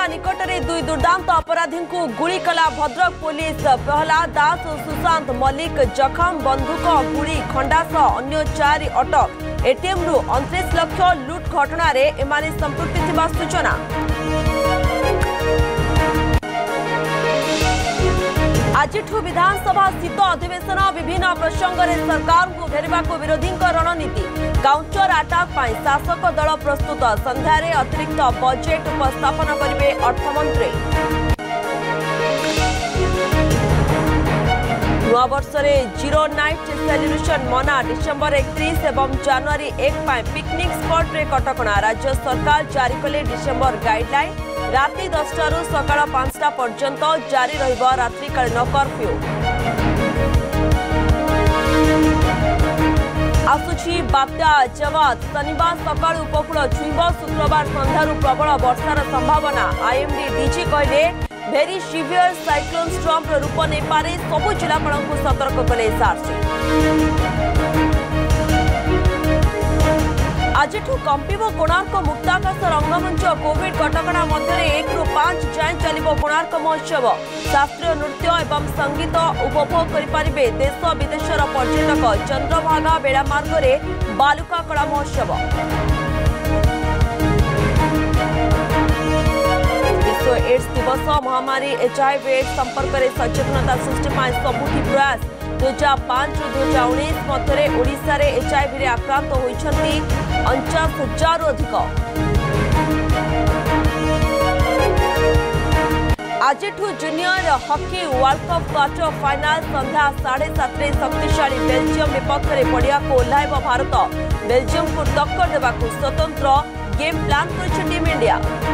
निकट में दुई दुर्दांत अपराधी को गुली कला भद्रक पुलिस। प्रहलाद दास और सुशांत मल्लिक जखम, बंधुक गुड़ी खंडा सह अन्य 4 अटक। एटीएम रु 29 लाख लुट घटना रे एमाने संपृक्ति थिबा सूचना। आज विधानसभा शीत अधिवेशन विभिन्न प्रसंग में सरकार को घेरवा विरोधी रणनीति। काउंटर अटैक पर शासक दल प्रस्तुत। संध्यारे अतिरिक्त बजेट उपस्थापन करेंगे अर्थमंत्री। नवा वर्ष में 0 नाइट सेलिब्रेशन मना। डिसेम्बर 31 एवं जनवरी 1 पिकनिक स्पॉट रे कटकणा। राज्य सरकार जारी कले डिसेम्बर गाइडलाइन। राति 10 रु सकाळ 5टा पर्यंत जारी रहिबो रात्रिकालीन कर्फ्यू। आसुची बात्या जवाद। शनिवार सकाळ उपकूल छुईब। शुक्रवार संध्यारू प्रबल वर्षार संभावना। आईएमडी डीजी कहले भेरी सिवियर साइक्लोन स्टॉर्म रूप नहीं पारे। सबु जिलापाल को सतर्क कले एसआरसी। आज कंपिब कोणार्क मुक्ताकाश रंगमंच। कोविड कटकणा मध्य 1 रु 5 जाए चलिबो कोणार्क महोत्सव। शास्त्रीय नृत्य एवं संगीत उपभोग करिपारिबे देश विदेशर पर्यटक। चंद्रभागा बेड़ामार्ग में बालुका कला महोत्सव। विश्व एड्स दिवस। महामारी एचआईवी एड्स संपर्क में सचेतनता सृष्टि सबुठी प्रयास। 2005 रु 2019 मध्य ओडिशा रे एचआईवी आक्रांत होइछन्ति 49,000 अधिक। आज junior hockey world cup quarter final. संध्या 7:30 शक्तिशाली बेल्जियम विपक्ष में पड़िया को ओह्लाइब भारत। बेल्जियम को टक्कर देवाक स्वतंत्र गेम प्लान कर टीम इंडिया।